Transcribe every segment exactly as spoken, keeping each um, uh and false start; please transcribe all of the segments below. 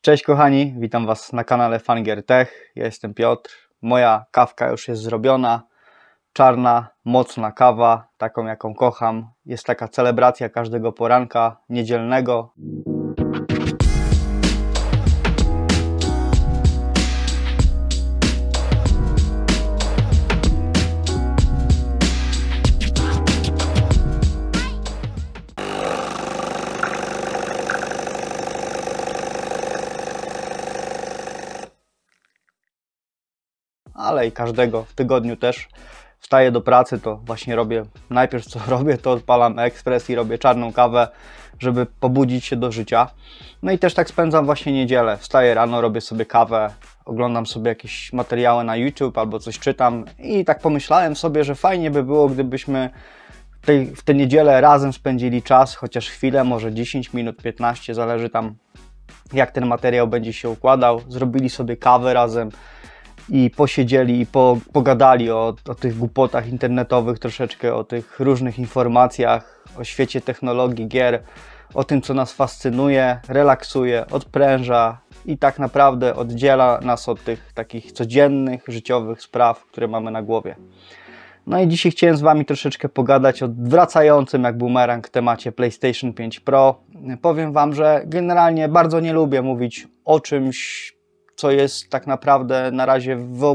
Cześć kochani, witam Was na kanale Fungier Tech. Ja jestem Piotr. Moja kawka już jest zrobiona. Czarna, mocna kawa, taką jaką kocham. Jest taka celebracja każdego poranka niedzielnego. Ale i każdego w tygodniu też wstaję do pracy, to właśnie robię, najpierw co robię, to odpalam ekspres i robię czarną kawę, żeby pobudzić się do życia. No i też tak spędzam właśnie niedzielę. Wstaję rano, robię sobie kawę, oglądam sobie jakieś materiały na YouTube albo coś czytam i tak pomyślałem sobie, że fajnie by było, gdybyśmy w, tej, w tę niedzielę razem spędzili czas, chociaż chwilę, może dziesięć minut, piętnaście, zależy tam jak ten materiał będzie się układał. Zrobili sobie kawę razem i posiedzieli i po, pogadali o, o tych głupotach internetowych troszeczkę, o tych różnych informacjach, o świecie technologii, gier, o tym, co nas fascynuje, relaksuje, odpręża i tak naprawdę oddziela nas od tych takich codziennych, życiowych spraw, które mamy na głowie. No i dzisiaj chciałem z Wami troszeczkę pogadać o wracającym jak bumerang temacie PlayStation pięć Pro. Powiem Wam, że generalnie bardzo nie lubię mówić o czymś, co jest tak naprawdę na razie w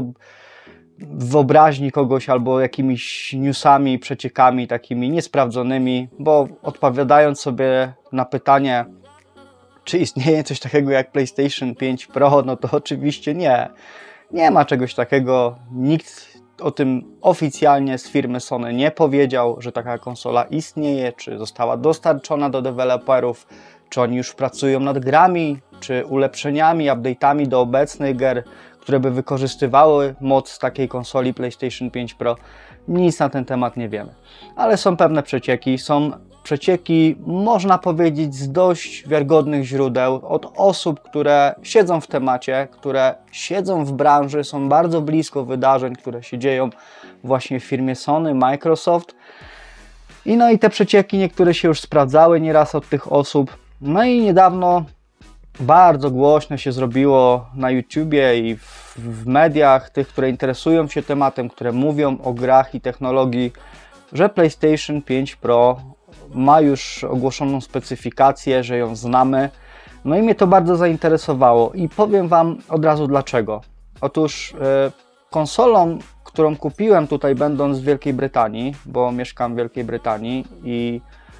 wyobraźni kogoś albo jakimiś newsami, przeciekami takimi niesprawdzonymi, bo odpowiadając sobie na pytanie, czy istnieje coś takiego jak PlayStation pięć Pro, no to oczywiście nie. Nie ma czegoś takiego, nikt o tym oficjalnie z firmy Sony nie powiedział, że taka konsola istnieje, czy została dostarczona do deweloperów, czy oni już pracują nad grami, czy ulepszeniami, update'ami do obecnych gier, które by wykorzystywały moc takiej konsoli PlayStation pięć Pro. Nic na ten temat nie wiemy. Ale są pewne przecieki. Są przecieki, można powiedzieć, z dość wiarygodnych źródeł, od osób, które siedzą w temacie, które siedzą w branży, są bardzo blisko wydarzeń, które się dzieją właśnie w firmie Sony, Microsoft. I no i te przecieki niektóre się już sprawdzały nieraz od tych osób. No i niedawno bardzo głośno się zrobiło na YouTubie i w, w mediach, tych, które interesują się tematem, które mówią o grach i technologii, że PlayStation pięć Pro ma już ogłoszoną specyfikację, że ją znamy. No i mnie to bardzo zainteresowało i powiem Wam od razu dlaczego. Otóż yy, konsolą, którą kupiłem tutaj będąc w Wielkiej Brytanii, bo mieszkam w Wielkiej Brytanii i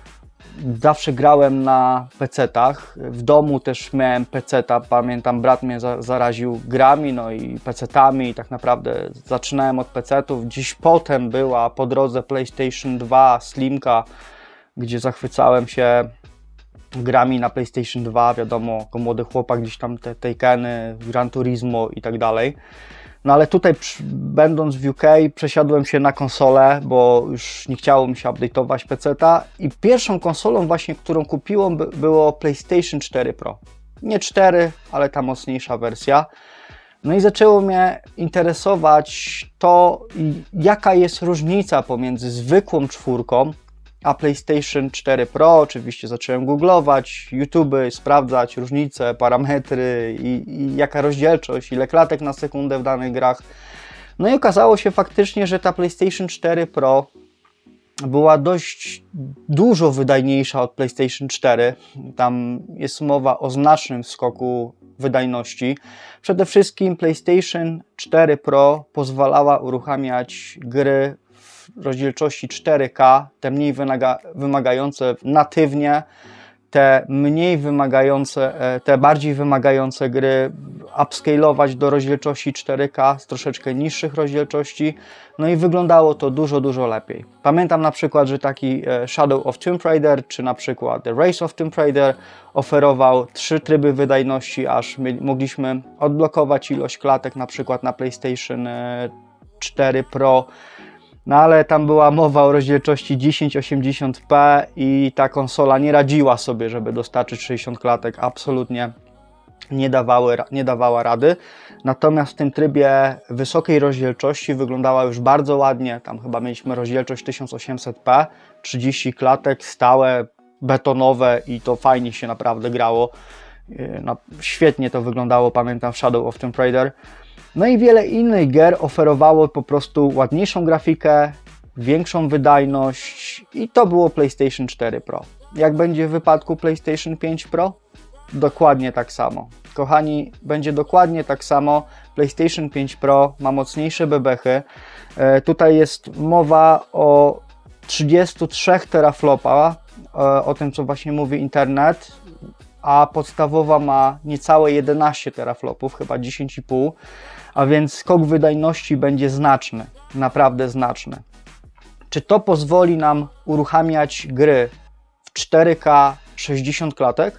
zawsze grałem na pecetach. W domu też miałem peceta. Pamiętam, brat mnie za, zaraził grami, no i pecetami i tak naprawdę zaczynałem od pecetów. Dziś potem była po drodze PlayStation dwa, Slimka, gdzie zachwycałem się grami na PlayStation dwa. Wiadomo, jako młody chłopak gdzieś tam te Takeny, Gran Turismo i tak dalej. No ale tutaj będąc w U K przesiadłem się na konsolę, bo już nie chciało mi się update'ować peceta i pierwszą konsolą właśnie, którą kupiłem było PlayStation cztery Pro. Nie cztery, ale ta mocniejsza wersja. No i zaczęło mnie interesować to, jaka jest różnica pomiędzy zwykłą czwórką a PlayStation cztery Pro. Oczywiście zacząłem googlować, YouTube, sprawdzać różnice, parametry i, i jaka rozdzielczość, ile klatek na sekundę w danych grach. No i okazało się faktycznie, że ta PlayStation cztery Pro była dość dużo wydajniejsza od PlayStation cztery. Tam jest mowa o znacznym skoku wydajności. Przede wszystkim PlayStation cztery Pro pozwalała uruchamiać gry w rozdzielczości cztery K, te mniej wymagające natywnie, te mniej wymagające, te bardziej wymagające gry upscalować do rozdzielczości cztery K z troszeczkę niższych rozdzielczości, no i wyglądało to dużo, dużo lepiej. Pamiętam na przykład, że taki Shadow of Tomb Raider, czy na przykład The Rise of Tomb Raider oferował trzy tryby wydajności, aż mogliśmy odblokować ilość klatek na przykład na PlayStation cztery Pro. No ale tam była mowa o rozdzielczości tysiąc osiemdziesiąt p i ta konsola nie radziła sobie, żeby dostarczyć sześćdziesiąt klatek. Absolutnie nie, dawały, nie dawała rady. Natomiast w tym trybie wysokiej rozdzielczości wyglądała już bardzo ładnie. Tam chyba mieliśmy rozdzielczość tysiąc osiemset p, trzydzieści klatek, stałe, betonowe i to fajnie się naprawdę grało. No, świetnie to wyglądało, pamiętam, w Shadow of Tomb Raider. No i wiele innych gier oferowało po prostu ładniejszą grafikę, większą wydajność i to było PlayStation cztery Pro. Jak będzie w wypadku PlayStation pięć Pro? Dokładnie tak samo. Kochani, będzie dokładnie tak samo. PlayStation pięć Pro ma mocniejsze bebechy. E, tutaj jest mowa o trzydziestu trzech teraflopa, e, o tym co właśnie mówi internet, a podstawowa ma niecałe jedenaście teraflopów, chyba dziesięć i pół, a więc skok wydajności będzie znaczny, naprawdę znaczny. Czy to pozwoli nam uruchamiać gry w cztery K sześćdziesiąt klatek?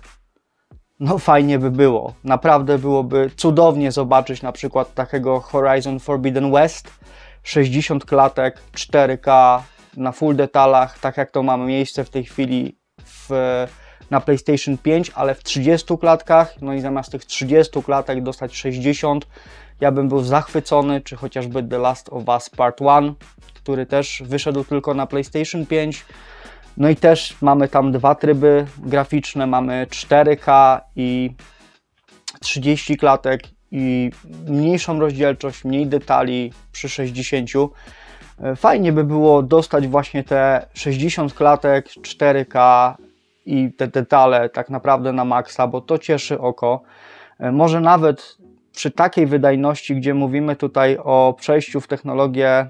No fajnie by było, naprawdę byłoby cudownie zobaczyć na przykład takiego Horizon Forbidden West, sześćdziesiąt klatek, cztery K na full detalach, tak jak to ma miejsce w tej chwili w, na PlayStation pięć, ale w trzydziestu klatkach, no i zamiast tych trzydziestu klatek dostać sześćdziesiąt, ja bym był zachwycony, czy chociażby The Last of Us Part jeden, który też wyszedł tylko na PlayStation pięć. No i też mamy tam dwa tryby graficzne, mamy cztery K i trzydzieści klatek i mniejszą rozdzielczość, mniej detali przy sześćdziesięciu. Fajnie by było dostać właśnie te sześćdziesiąt klatek, cztery K i te detale tak naprawdę na maksa, bo to cieszy oko. Może nawet przy takiej wydajności, gdzie mówimy tutaj o przejściu w technologię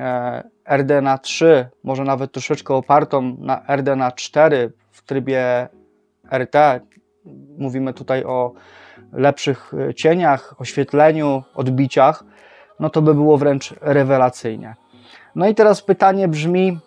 R D N A trzy, może nawet troszeczkę opartą na R D N A cztery w trybie R T, mówimy tutaj o lepszych cieniach, oświetleniu, odbiciach, no to by było wręcz rewelacyjnie. No i teraz pytanie brzmi,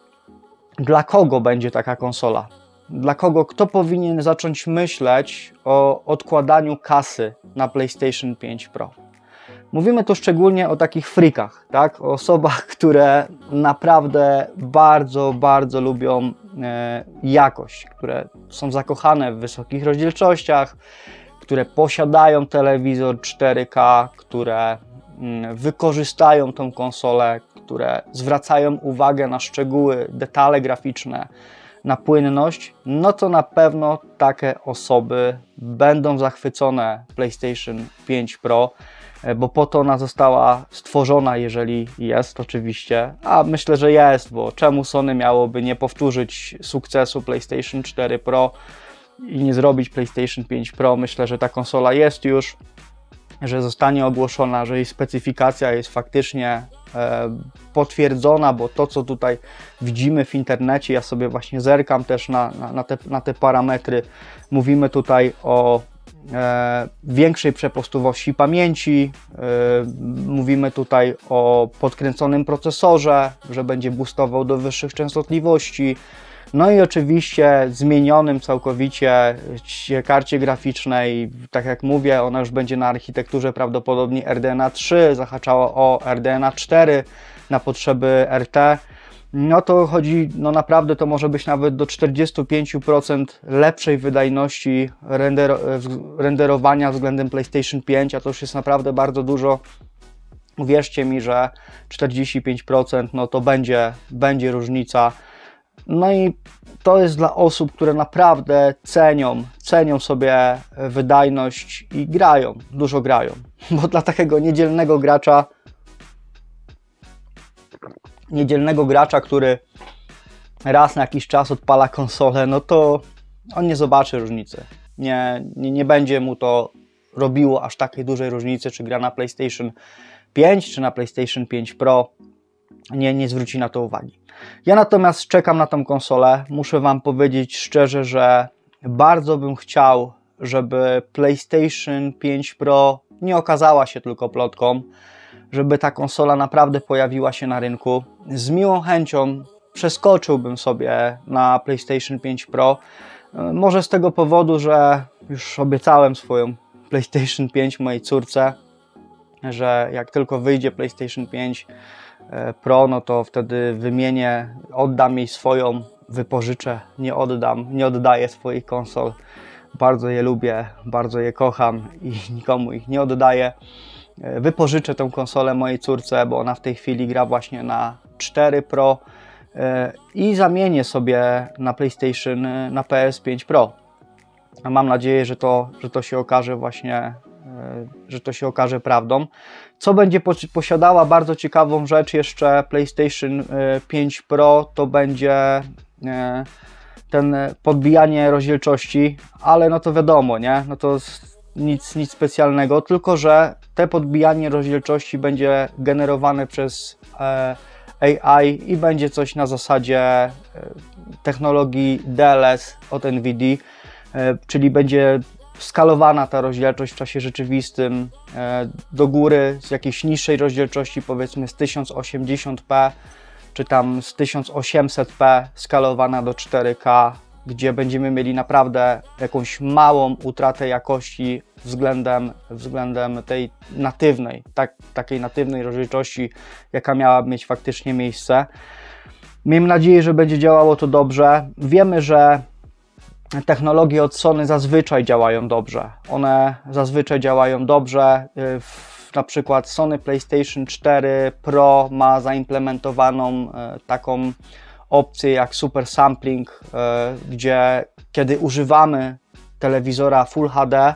dla kogo będzie taka konsola? Dla kogo, kto powinien zacząć myśleć o odkładaniu kasy na PlayStation pięć Pro? Mówimy tu szczególnie o takich freakach, tak? O osobach, które naprawdę bardzo, bardzo lubią e, jakość, które są zakochane w wysokich rozdzielczościach, które posiadają telewizor cztery K, które mm, wykorzystają tą konsolę, które zwracają uwagę na szczegóły, detale graficzne, na płynność, no to na pewno takie osoby będą zachwycone PlayStation pięć Pro, bo po to ona została stworzona, jeżeli jest oczywiście, a myślę, że jest, bo czemu Sony miałoby nie powtórzyć sukcesu PlayStation cztery Pro i nie zrobić PlayStation pięć Pro? Myślę, że ta konsola jest już, że zostanie ogłoszona, że jej specyfikacja jest faktycznie e, potwierdzona, bo to, co tutaj widzimy w internecie, ja sobie właśnie zerkam też na, na, na, te, na te parametry, mówimy tutaj o e, większej przepustowości pamięci, e, mówimy tutaj o podkręconym procesorze, że będzie boostował do wyższych częstotliwości, no i oczywiście zmienionym całkowicie karcie graficznej, tak jak mówię, ona już będzie na architekturze prawdopodobnie R D N A trzy, zahaczała o R D N A cztery na potrzeby R T. No to chodzi, no naprawdę to może być nawet do czterdziestu pięciu procent lepszej wydajności render, renderowania względem PlayStation pięć, a to już jest naprawdę bardzo dużo. Uwierzcie mi, że czterdzieści pięć procent no to będzie, będzie różnica. No i to jest dla osób, które naprawdę cenią, cenią sobie wydajność i grają, dużo grają. Bo dla takiego niedzielnego gracza, niedzielnego gracza, który raz na jakiś czas odpala konsolę, no to on nie zobaczy różnicy. Nie, nie, nie będzie mu to robiło aż takiej dużej różnicy, czy gra na PlayStation pięć, czy na PlayStation pięć Pro. Nie, nie zwróci na to uwagi. Ja natomiast czekam na tą konsolę. Muszę Wam powiedzieć szczerze, że bardzo bym chciał, żeby PlayStation pięć Pro nie okazała się tylko plotką, żeby ta konsola naprawdę pojawiła się na rynku. Z miłą chęcią przeskoczyłbym sobie na PlayStation pięć Pro. Może z tego powodu, że już obiecałem swoją PlayStation pięć mojej córce, że jak tylko wyjdzie PlayStation pięć Pro, no to wtedy wymienię, oddam jej swoją, wypożyczę, nie oddam, nie oddaję swoich konsol. Bardzo je lubię, bardzo je kocham i nikomu ich nie oddaję. Wypożyczę tę konsolę mojej córce, bo ona w tej chwili gra właśnie na cztery Pro i zamienię sobie na PlayStation, na P S pięć Pro. A mam nadzieję, że to, że to się okaże właśnie, że to się okaże prawdą. Co będzie posiadała bardzo ciekawą rzecz jeszcze PlayStation pięć Pro, to będzie ten podbijanie rozdzielczości, ale no to wiadomo, nie? No to nic, nic specjalnego, tylko że te podbijanie rozdzielczości będzie generowane przez A I i będzie coś na zasadzie technologii D L S od NVIDIA, czyli będzie skalowana ta rozdzielczość w czasie rzeczywistym do góry z jakiejś niższej rozdzielczości, powiedzmy z tysiąc osiemdziesiąt p czy tam z tysiąc osiemset p skalowana do cztery K, gdzie będziemy mieli naprawdę jakąś małą utratę jakości względem, względem tej natywnej, tak, takiej natywnej rozdzielczości, jaka miała mieć faktycznie miejsce. Miejmy nadzieję, że będzie działało to dobrze. Wiemy, że technologie od Sony zazwyczaj działają dobrze. One zazwyczaj działają dobrze. Na przykład Sony PlayStation cztery Pro ma zaimplementowaną taką opcję jak Super Sampling, gdzie kiedy używamy telewizora Full H D,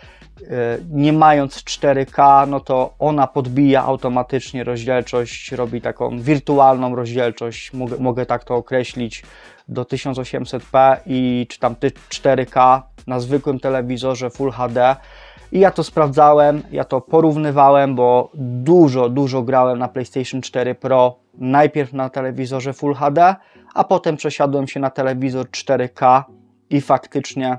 nie mając cztery K, no to ona podbija automatycznie rozdzielczość, robi taką wirtualną rozdzielczość, mogę, mogę tak to określić, do tysiąc osiemset p i czy tam cztery K na zwykłym telewizorze Full H D. I ja to sprawdzałem, ja to porównywałem, bo dużo, dużo grałem na PlayStation cztery Pro, najpierw na telewizorze Full H D, a potem przesiadłem się na telewizor cztery K i faktycznie,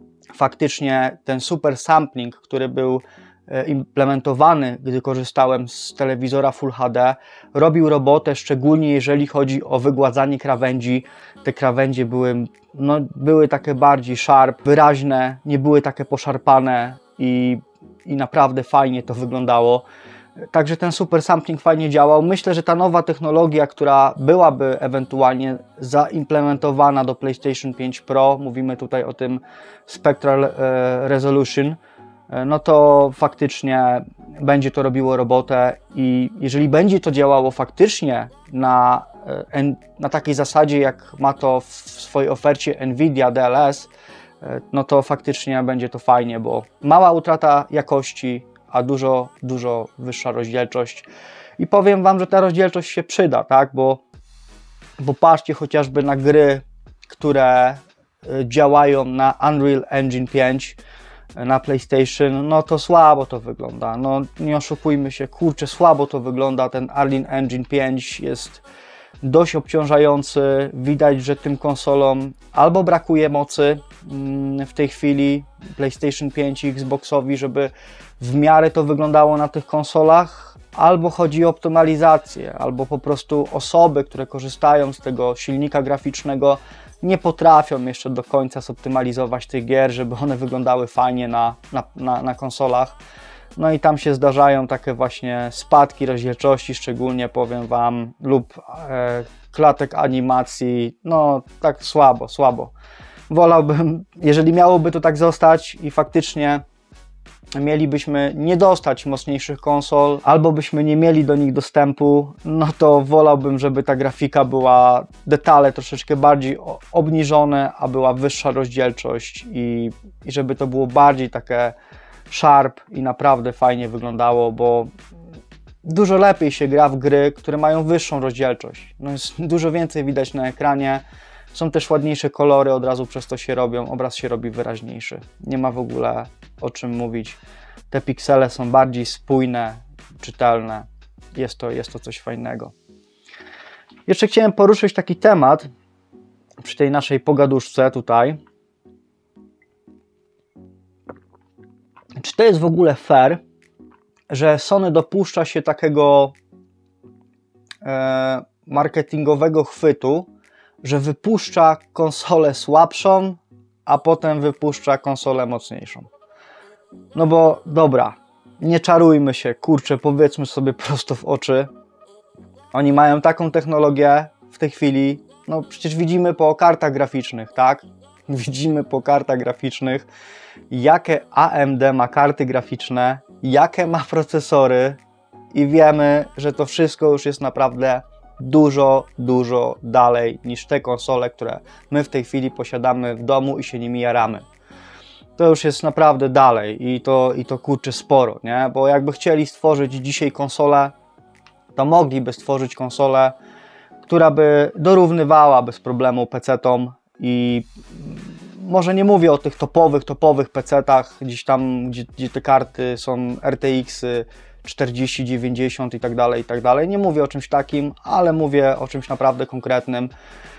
faktycznie ten super sampling, który był implementowany, gdy korzystałem z telewizora Full H D, robił robotę, szczególnie jeżeli chodzi o wygładzanie krawędzi. Te krawędzie były, no, były takie bardziej sharp, wyraźne, nie były takie poszarpane i, i naprawdę fajnie to wyglądało. Także ten super sampling fajnie działał. Myślę, że ta nowa technologia, która byłaby ewentualnie zaimplementowana do PlayStation pięć Pro, mówimy tutaj o tym Spectral e, Resolution, no to faktycznie będzie to robiło robotę i jeżeli będzie to działało faktycznie na, na takiej zasadzie, jak ma to w swojej ofercie NVIDIA D L S, no to faktycznie będzie to fajnie, bo mała utrata jakości, a dużo, dużo wyższa rozdzielczość. I powiem Wam, że ta rozdzielczość się przyda, tak? Bo, bo patrzcie chociażby na gry, które działają na Unreal Engine pięć, na PlayStation, no to słabo to wygląda, no nie oszukujmy się, kurczę, słabo to wygląda, ten Unreal Engine pięć jest dość obciążający, widać, że tym konsolom albo brakuje mocy w tej chwili, PlayStation pięć i Xboxowi, żeby w miarę to wyglądało na tych konsolach, albo chodzi o optymalizację, albo po prostu osoby, które korzystają z tego silnika graficznego, nie potrafią jeszcze do końca zoptymalizować tych gier, żeby one wyglądały fajnie na, na, na, na konsolach. No i tam się zdarzają takie właśnie spadki rozdzielczości, szczególnie powiem Wam, lub e, klatek animacji, no tak słabo, słabo. Wolałbym, jeżeli miałoby to tak zostać i faktycznie mielibyśmy nie dostać mocniejszych konsol, albo byśmy nie mieli do nich dostępu, no to wolałbym, żeby ta grafika była, detale troszeczkę bardziej obniżone, a była wyższa rozdzielczość i, i żeby to było bardziej takie sharp i naprawdę fajnie wyglądało, bo dużo lepiej się gra w gry, które mają wyższą rozdzielczość. No jest dużo więcej widać na ekranie, są też ładniejsze kolory, od razu przez to się robią, obraz się robi wyraźniejszy. Nie ma w ogóle o czym mówić. Te piksele są bardziej spójne, czytelne. Jest to, jest to coś fajnego. Jeszcze chciałem poruszyć taki temat przy tej naszej pogaduszce tutaj. Czy to jest w ogóle fair, że Sony dopuszcza się takiego e, marketingowego chwytu, że wypuszcza konsolę słabszą, a potem wypuszcza konsolę mocniejszą? No bo dobra, nie czarujmy się, kurczę, powiedzmy sobie prosto w oczy. Oni mają taką technologię w tej chwili, no przecież widzimy po kartach graficznych, tak? Widzimy po kartach graficznych, jakie A M D ma karty graficzne, jakie ma procesory i wiemy, że to wszystko już jest naprawdę dużo, dużo dalej niż te konsole, które my w tej chwili posiadamy w domu i się nimi jaramy. to już jest naprawdę dalej i to, i to kurczę sporo, nie? Bo jakby chcieli stworzyć dzisiaj konsolę, to mogliby stworzyć konsolę, która by dorównywała bez problemu pecetom i może nie mówię o tych topowych, topowych pecetach, gdzieś tam, gdzie, gdzie te karty są R T X-y czterdzieści dziewięćdziesiąt i tak dalej, i tak dalej. Nie mówię o czymś takim, ale mówię o czymś naprawdę konkretnym.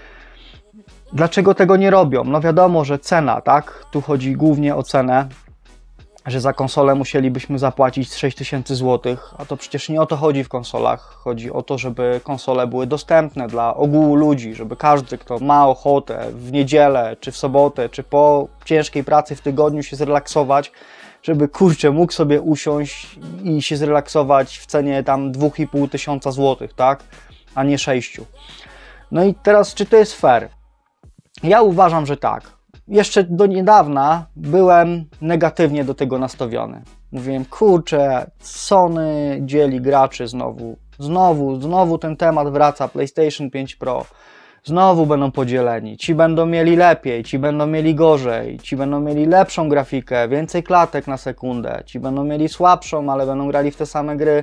Dlaczego tego nie robią? No wiadomo, że cena, tak? Tu chodzi głównie o cenę, że za konsolę musielibyśmy zapłacić sześć tysięcy złotych, a to przecież nie o to chodzi w konsolach. Chodzi o to, żeby konsole były dostępne dla ogółu ludzi, żeby każdy, kto ma ochotę w niedzielę, czy w sobotę, czy po ciężkiej pracy w tygodniu się zrelaksować, żeby kurczę mógł sobie usiąść i się zrelaksować w cenie tam dwa i pół tysiąca złotych, tak? A nie sześciu. No i teraz, czy to jest fair? Ja uważam, że tak. Jeszcze do niedawna byłem negatywnie do tego nastawiony. Mówiłem, kurczę, Sony dzieli graczy znowu. Znowu, znowu ten temat wraca, PlayStation pięć Pro. Znowu będą podzieleni. Ci będą mieli lepiej, ci będą mieli gorzej, ci będą mieli lepszą grafikę, więcej klatek na sekundę, ci będą mieli słabszą, ale będą grali w te same gry.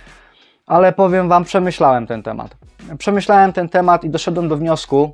Ale powiem wam, przemyślałem ten temat. Przemyślałem ten temat i doszedłem do wniosku,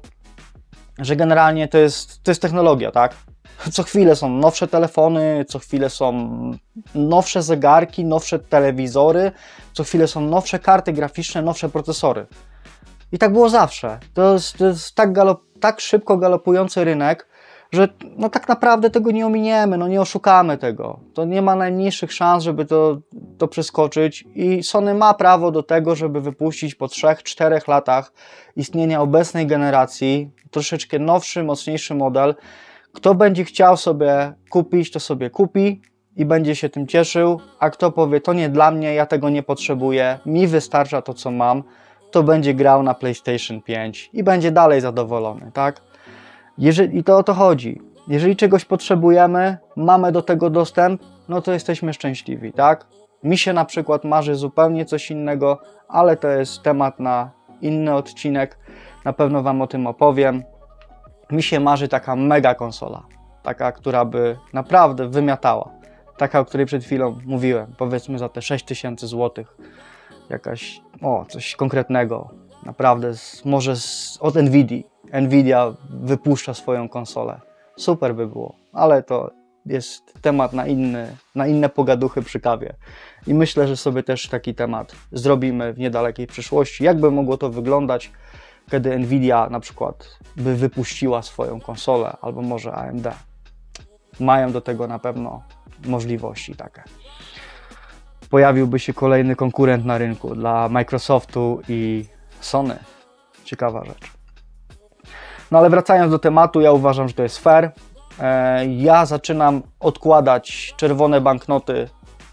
że generalnie to jest, to jest technologia, tak? Co chwilę są nowsze telefony, co chwilę są nowsze zegarki, nowsze telewizory, co chwilę są nowsze karty graficzne, nowsze procesory. I tak było zawsze. To jest, to jest tak, galop, tak szybko galopujący rynek, że no tak naprawdę tego nie ominiemy, no nie oszukamy tego. To nie ma najmniejszych szans, żeby to, to przeskoczyć i Sony ma prawo do tego, żeby wypuścić po trzech czterech latach istnienia obecnej generacji troszeczkę nowszy, mocniejszy model. Kto będzie chciał sobie kupić, to sobie kupi i będzie się tym cieszył, a kto powie, to nie dla mnie, ja tego nie potrzebuję, mi wystarcza to, co mam, to będzie grał na PlayStation pięć i będzie dalej zadowolony, tak? Jeżeli, I to o to chodzi. Jeżeli czegoś potrzebujemy, mamy do tego dostęp, no to jesteśmy szczęśliwi, tak? Mi się na przykład marzy zupełnie coś innego, ale to jest temat na inny odcinek. Na pewno wam o tym opowiem. Mi się marzy taka mega konsola. Taka, która by naprawdę wymiatała. Taka, o której przed chwilą mówiłem. Powiedzmy za te sześć tysięcy złotych. Jakaś, o, coś konkretnego. Naprawdę, z, może z, od Nvidii. Nvidia wypuszcza swoją konsolę. Super by było, ale to jest temat na, inny, na inne pogaduchy przy kawie. I myślę, że sobie też taki temat zrobimy w niedalekiej przyszłości. Jak by mogło to wyglądać, kiedy Nvidia na przykład by wypuściła swoją konsolę, albo może A M D. Mają do tego na pewno możliwości takie. Pojawiłby się kolejny konkurent na rynku dla Microsoftu i Sony. Ciekawa rzecz. No ale wracając do tematu, ja uważam, że to jest fair. Ja zaczynam odkładać czerwone banknoty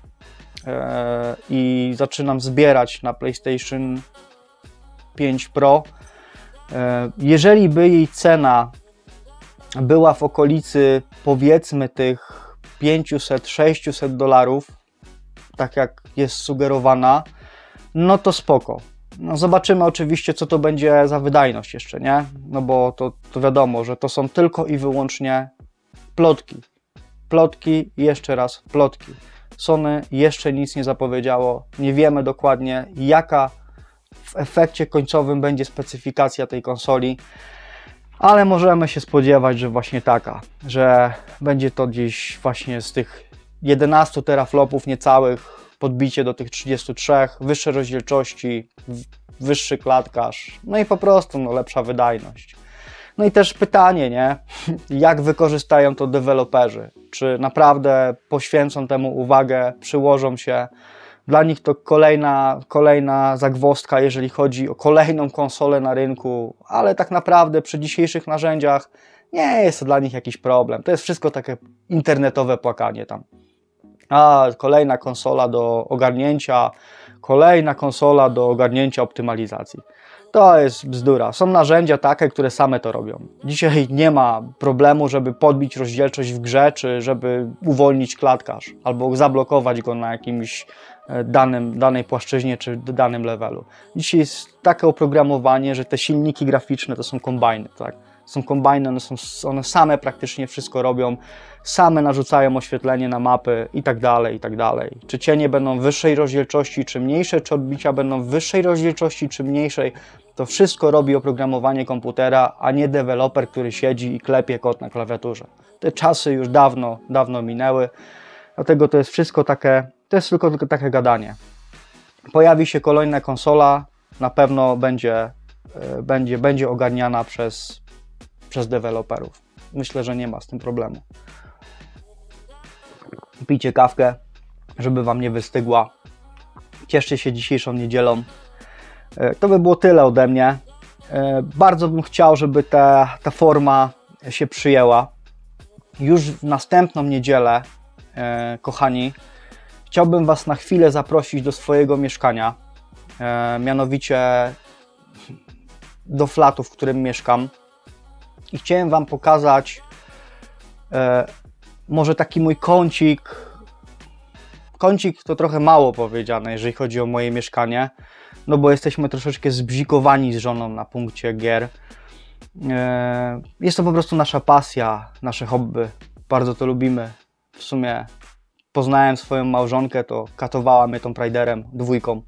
i zaczynam zbierać na PlayStation pięć Pro. Jeżeli by jej cena była w okolicy powiedzmy tych pięćset sześćset dolarów, tak jak jest sugerowana, no to spoko. No zobaczymy oczywiście, co to będzie za wydajność jeszcze, nie? No bo to, to wiadomo, że to są tylko i wyłącznie plotki. Plotki i jeszcze raz plotki. Sony jeszcze nic nie zapowiedziało. Nie wiemy dokładnie, jaka w efekcie końcowym będzie specyfikacja tej konsoli, ale możemy się spodziewać, że właśnie taka, że będzie to gdzieś właśnie z tych jedenastu teraflopów niecałych podbicie do tych trzydziestu trzech, wyższe rozdzielczości, wyższy klatkarz, no i po prostu no, lepsza wydajność. No i też pytanie, nie? Jak wykorzystają to deweloperzy? Czy naprawdę poświęcą temu uwagę, przyłożą się? Dla nich to kolejna, kolejna zagwozdka, jeżeli chodzi o kolejną konsolę na rynku, ale tak naprawdę przy dzisiejszych narzędziach nie jest to dla nich jakiś problem. To jest wszystko takie internetowe płakanie tam. A, kolejna konsola do ogarnięcia, kolejna konsola do ogarnięcia optymalizacji. To jest bzdura. Są narzędzia takie, które same to robią. Dzisiaj nie ma problemu, żeby podbić rozdzielczość w grze, czy żeby uwolnić klatkarz, albo zablokować go na jakimś danym, danej płaszczyźnie, czy danym levelu. Dzisiaj jest takie oprogramowanie, że te silniki graficzne to są kombajny, tak? Są kombajny, one, są, one same praktycznie wszystko robią, same narzucają oświetlenie na mapy i tak dalej, i tak dalej. Czy cienie będą wyższej rozdzielczości, czy mniejsze, czy odbicia będą wyższej rozdzielczości, czy mniejszej, to wszystko robi oprogramowanie komputera, a nie deweloper, który siedzi i klepie kod na klawiaturze. Te czasy już dawno, dawno minęły, dlatego to jest wszystko takie, to jest tylko, tylko takie gadanie. Pojawi się kolejna konsola, na pewno będzie, będzie, będzie ogarniana przez, przez deweloperów. Myślę, że nie ma z tym problemu. Pijcie kawkę, żeby Wam nie wystygła. Cieszcie się dzisiejszą niedzielą. To by było tyle ode mnie. Bardzo bym chciał, żeby ta, ta forma się przyjęła. Już w następną niedzielę, kochani, chciałbym Was na chwilę zaprosić do swojego mieszkania. Mianowicie do flatu, w którym mieszkam. I chciałem Wam pokazać może taki mój kącik. Kącik to trochę mało powiedziane, jeżeli chodzi o moje mieszkanie, no bo jesteśmy troszeczkę zbzikowani z żoną na punkcie gier. Jest to po prostu nasza pasja, nasze hobby. Bardzo to lubimy. W sumie poznałem swoją małżonkę, to katowała mnie Tomb Raiderem dwójką.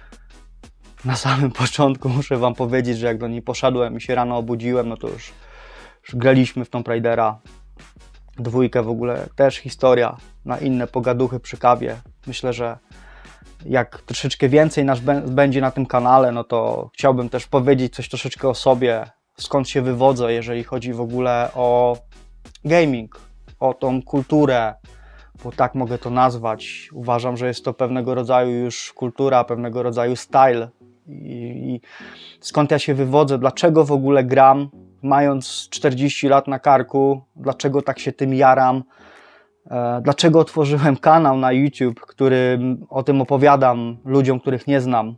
Na samym początku muszę Wam powiedzieć, że jak do niej poszedłem i się rano obudziłem, no to już, już graliśmy w Tomb Raidera. Dwójkę w ogóle też historia na inne pogaduchy przy kawie. Myślę, że jak troszeczkę więcej nas będzie na tym kanale, no to chciałbym też powiedzieć coś troszeczkę o sobie, skąd się wywodzę, jeżeli chodzi w ogóle o gaming, o tą kulturę, bo tak mogę to nazwać. Uważam, że jest to pewnego rodzaju już kultura, pewnego rodzaju style. I, i skąd ja się wywodzę, dlaczego w ogóle gram, mając czterdzieści lat na karku, dlaczego tak się tym jaram, e, dlaczego otworzyłem kanał na YouTube, który o tym opowiadam ludziom, których nie znam.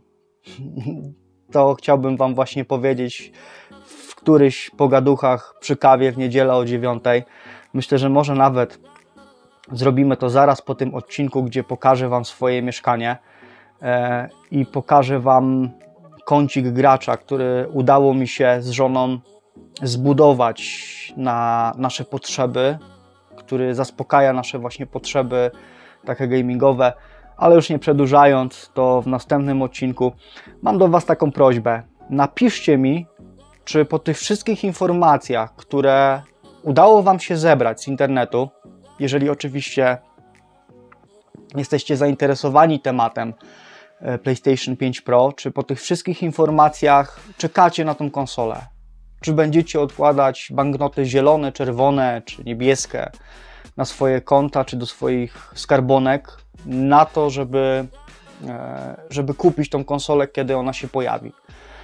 To chciałbym Wam właśnie powiedzieć w któryś pogaduchach przy kawie w niedzielę o dziewiątej. Myślę, że może nawet zrobimy to zaraz po tym odcinku, gdzie pokażę Wam swoje mieszkanie e, i pokażę Wam kącik gracza, który udało mi się z żoną zbudować na nasze potrzeby, który zaspokaja nasze właśnie potrzeby takie gamingowe, ale już nie przedłużając, to w następnym odcinku mam do Was taką prośbę. Napiszcie mi, czy po tych wszystkich informacjach, które udało Wam się zebrać z internetu, jeżeli oczywiście jesteście zainteresowani tematem PlayStation pięć Pro, czy po tych wszystkich informacjach czekacie na tą konsolę? Czy będziecie odkładać banknoty zielone, czerwone czy niebieskie na swoje konta, czy do swoich skarbonek na to, żeby, żeby kupić tą konsolę, kiedy ona się pojawi?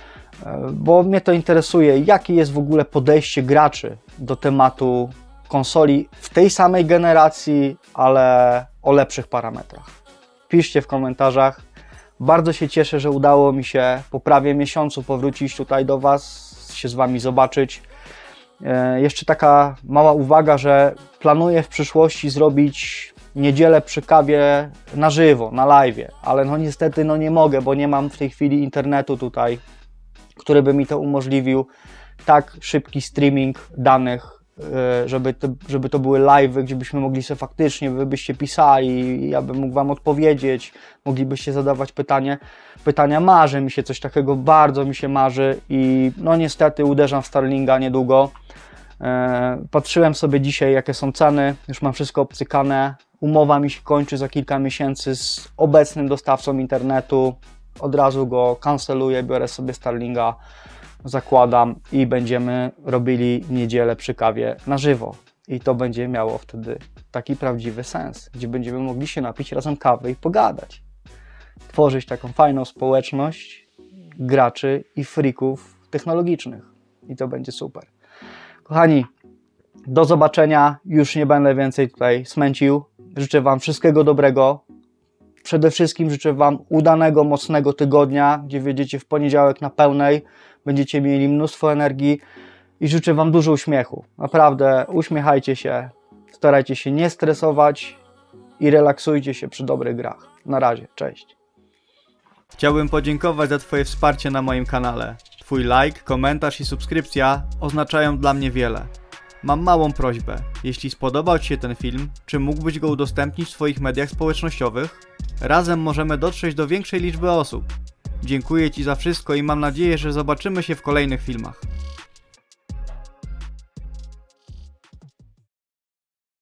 Bo mnie to interesuje, jakie jest w ogóle podejście graczy do tematu konsoli w tej samej generacji, ale o lepszych parametrach. Piszcie w komentarzach. Bardzo się cieszę, że udało mi się po prawie miesiącu powrócić tutaj do Was, się z Wami zobaczyć. E, jeszcze taka mała uwaga, że planuję w przyszłości zrobić niedzielę przy kawie na żywo, na live'ie, ale no niestety no nie mogę, bo nie mam w tej chwili internetu tutaj, który by mi to umożliwił. Tak szybki streaming danych, żeby to, żeby to były live'y, gdzie byśmy mogli sobie faktycznie, wy byście pisali, ja bym mógł Wam odpowiedzieć, moglibyście zadawać pytanie, pytania. Marzy mi się coś takiego, bardzo mi się marzy i no niestety uderzam w Starlinka niedługo. E, patrzyłem sobie dzisiaj, jakie są ceny, już mam wszystko obcykane, umowa mi się kończy za kilka miesięcy z obecnym dostawcą internetu, od razu go kanceluję, biorę sobie Starlinka, zakładam i będziemy robili niedzielę przy kawie na żywo. I to będzie miało wtedy taki prawdziwy sens, gdzie będziemy mogli się napić razem kawy i pogadać. Tworzyć taką fajną społeczność graczy i freaków technologicznych. I to będzie super. Kochani, do zobaczenia. Już nie będę więcej tutaj smęcił. Życzę Wam wszystkiego dobrego. Przede wszystkim życzę Wam udanego, mocnego tygodnia, gdzie wjedziecie w poniedziałek na pełnej. Będziecie mieli mnóstwo energii i życzę Wam dużo uśmiechu. Naprawdę uśmiechajcie się, starajcie się nie stresować i relaksujcie się przy dobrych grach. Na razie, cześć. Chciałbym podziękować za Twoje wsparcie na moim kanale. Twój like, komentarz i subskrypcja oznaczają dla mnie wiele. Mam małą prośbę. Jeśli spodobał Ci się ten film, czy mógłbyś go udostępnić w swoich mediach społecznościowych? Razem możemy dotrzeć do większej liczby osób. Dziękuję Ci za wszystko i mam nadzieję, że zobaczymy się w kolejnych filmach.